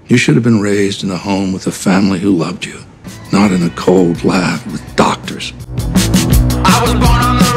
You should have been raised in a home with a family who loved you, not in a cold lab with doctors. I was born on the